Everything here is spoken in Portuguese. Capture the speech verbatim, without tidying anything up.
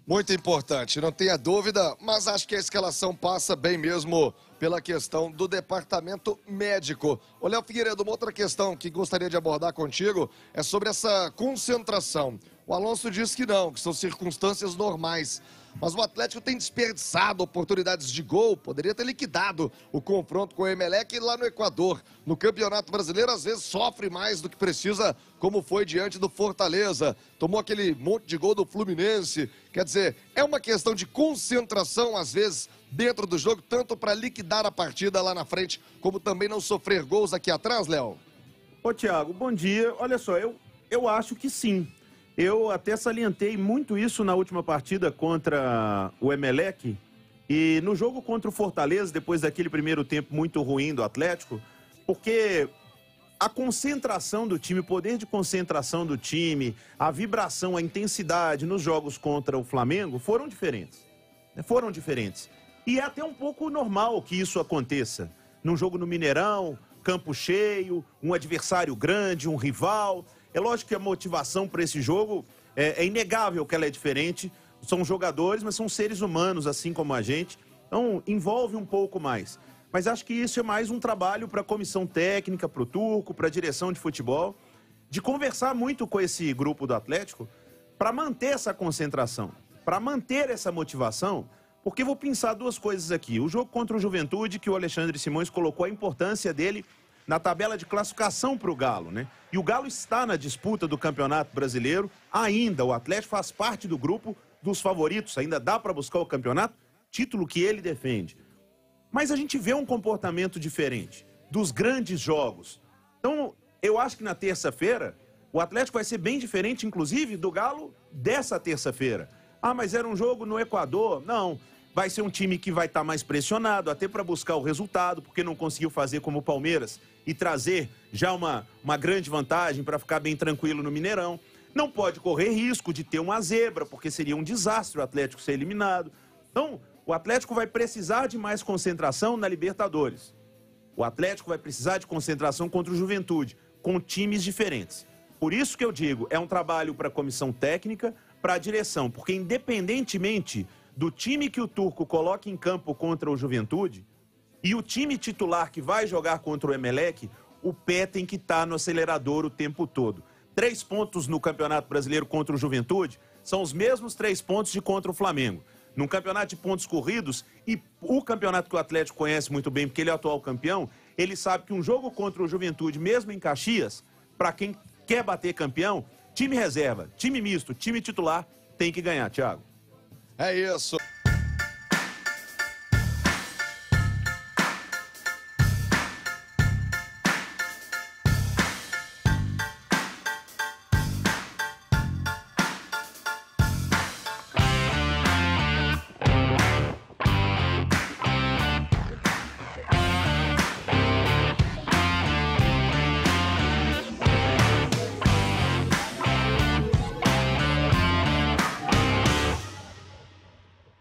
Muito importante, não tenha dúvida, mas acho que a escalação passa bem mesmo pela questão do departamento médico. Ô, Léo Figueiredo, uma outra questão que gostaria de abordar contigo é sobre essa concentração. O Alonso diz que não, que são circunstâncias normais. Mas o Atlético tem desperdiçado oportunidades de gol, poderia ter liquidado o confronto com o Emelec lá no Equador. No Campeonato Brasileiro, às vezes, sofre mais do que precisa, como foi diante do Fortaleza. Tomou aquele monte de gol do Fluminense. Quer dizer, é uma questão de concentração, às vezes, dentro do jogo, tanto para liquidar a partida lá na frente, como também não sofrer gols aqui atrás, Léo? Ô, Thiago, bom dia. Olha só, eu, eu acho que sim. Eu até salientei muito isso na última partida contra o Emelec e no jogo contra o Fortaleza, depois daquele primeiro tempo muito ruim do Atlético, porque a concentração do time, o poder de concentração do time, a vibração, a intensidade nos jogos contra o Flamengo foram diferentes. Foram diferentes. E é até um pouco normal que isso aconteça. Num jogo no Mineirão, campo cheio, um adversário grande, um rival. É lógico que a motivação para esse jogo é, é inegável que ela é diferente. São jogadores, mas são seres humanos, assim como a gente. Então, envolve um pouco mais. Mas acho que isso é mais um trabalho para a comissão técnica, para o Turco, para a direção de futebol, de conversar muito com esse grupo do Atlético para manter essa concentração, para manter essa motivação, porque vou pensar duas coisas aqui. O jogo contra o Juventude, que o Alexandre Simões colocou a importância dele na tabela de classificação para o Galo, né? E o Galo está na disputa do Campeonato Brasileiro ainda. O Atlético faz parte do grupo dos favoritos. Ainda dá para buscar o campeonato, título que ele defende. Mas a gente vê um comportamento diferente dos grandes jogos. Então, eu acho que na terça-feira, o Atlético vai ser bem diferente, inclusive, do Galo dessa terça-feira. Ah, mas era um jogo no Equador. Não. Vai ser um time que vai estar mais pressionado, até para buscar o resultado, porque não conseguiu fazer como o Palmeiras e trazer já uma, uma grande vantagem para ficar bem tranquilo no Mineirão. Não pode correr risco de ter uma zebra, porque seria um desastre o Atlético ser eliminado. Então, o Atlético vai precisar de mais concentração na Libertadores. O Atlético vai precisar de concentração contra o Juventude, com times diferentes. Por isso que eu digo, é um trabalho para a comissão técnica, para a direção, porque independentemente do time que o Turco coloca em campo contra o Juventude e o time titular que vai jogar contra o Emelec, o pé tem que estar no acelerador o tempo todo. Três pontos no Campeonato Brasileiro contra o Juventude são os mesmos três pontos de contra o Flamengo. Num campeonato de pontos corridos, e o campeonato que o Atlético conhece muito bem, porque ele é o atual campeão, ele sabe que um jogo contra o Juventude, mesmo em Caxias, para quem quer bater campeão, time reserva, time misto, time titular, tem que ganhar, Thiago. É isso.